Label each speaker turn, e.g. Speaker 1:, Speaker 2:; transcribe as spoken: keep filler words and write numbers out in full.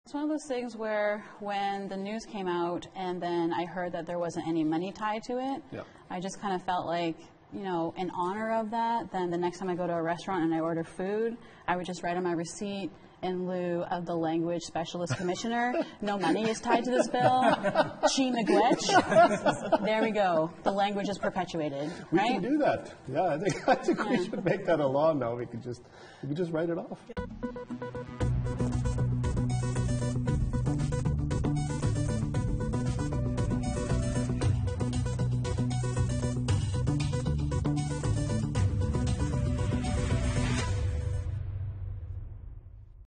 Speaker 1: It's one of those things where when the news came out and then I heard that there wasn't any money tied to it,
Speaker 2: yeah.
Speaker 1: I just kind of felt like, you know, in honor of that, then the next time I go to a restaurant and I order food, I would just write on my receipt, in lieu of the language specialist commissioner, no money is tied to this bill. Chi miigwech. There we go. The language is perpetuated.
Speaker 2: We
Speaker 1: right?
Speaker 2: can do that. Yeah, I think I think
Speaker 1: Yeah.
Speaker 2: we should make that a law now. We could just we could just write it off.